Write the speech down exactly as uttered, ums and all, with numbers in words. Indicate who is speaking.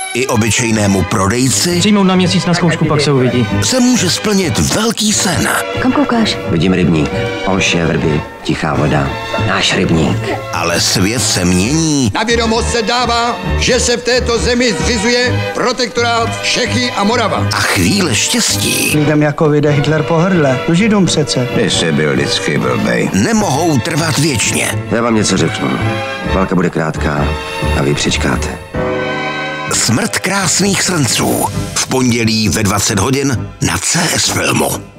Speaker 1: I obyčejnému prodejci
Speaker 2: Přijmout na měsíc na zkoušku, pak se uvidí.
Speaker 1: se může splnit velký sen.
Speaker 3: Kam koukáš?
Speaker 4: Vidím rybník, olše, vrby, tichá voda. Náš rybník.
Speaker 1: Ale svět se mění
Speaker 5: Na vědomost se dává, že se v této zemi zřizuje protektorát Čechy a Morava.
Speaker 1: a chvíle štěstí
Speaker 6: Lidem jako vyjde Hitler po hrdle. No Židům přece.
Speaker 7: Ty jsi byl vždycky blbej.
Speaker 1: nemohou trvat věčně.
Speaker 4: Já vám něco řeknu. Válka bude krátká a vy přečkáte.
Speaker 1: Smrt krásných srnců. V pondělí ve dvacet hodin na C S Filmu.